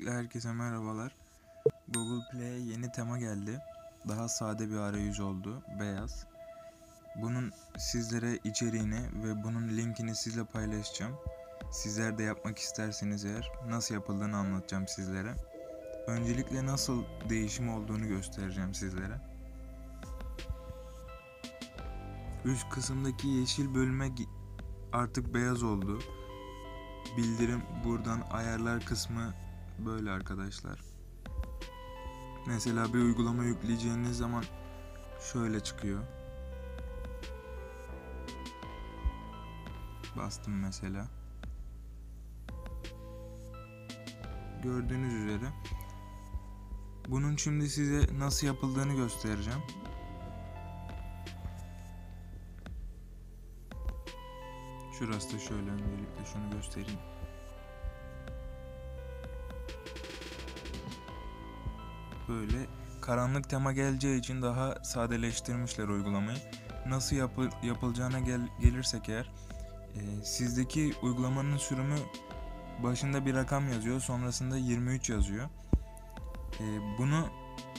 Öncelikle herkese merhabalar. Google Play'e yeni tema geldi. Daha sade bir arayüz oldu. Beyaz. Bunun sizlere içeriğini ve bunun linkini sizle paylaşacağım. Sizler de yapmak isterseniz eğer nasıl yapıldığını anlatacağım sizlere. Öncelikle nasıl değişim olduğunu göstereceğim sizlere. Üst kısımdaki yeşil bölme artık beyaz oldu. Bildirim buradan ayarlar kısmı böyle arkadaşlar. Mesela bir uygulama yükleyeceğiniz zaman şöyle çıkıyor. Bastım mesela. Gördüğünüz üzere. Bunun şimdi size nasıl yapıldığını göstereceğim. Şurası da şöyle, öncelikle şunu göstereyim. Böyle karanlık tema geleceği için daha sadeleştirmişler uygulamayı. Nasıl yapılacağına gelirsek eğer, sizdeki uygulamanın sürümü başında bir rakam yazıyor, sonrasında 23 yazıyor. Bunu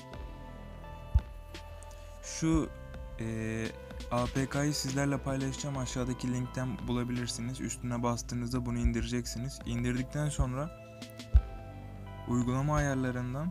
şu APK'yı sizlerle paylaşacağım, aşağıdaki linkten bulabilirsiniz. Üstüne bastığınızda bunu indireceksiniz. İndirdikten sonra uygulama ayarlarından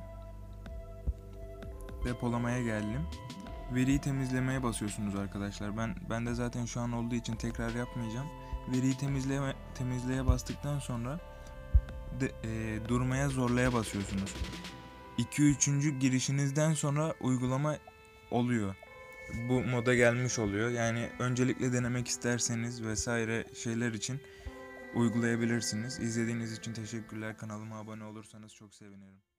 depolamaya geldim. Veriyi temizlemeye basıyorsunuz arkadaşlar. Ben de zaten şu an olduğu için tekrar yapmayacağım. Veriyi temizleye bastıktan sonra durmaya zorlaya basıyorsunuz. 2-3. girişinizden sonra uygulama oluyor. Bu moda gelmiş oluyor. Yani öncelikle denemek isterseniz vesaire şeyler için uygulayabilirsiniz. İzlediğiniz için teşekkürler. Kanalıma abone olursanız çok sevinirim.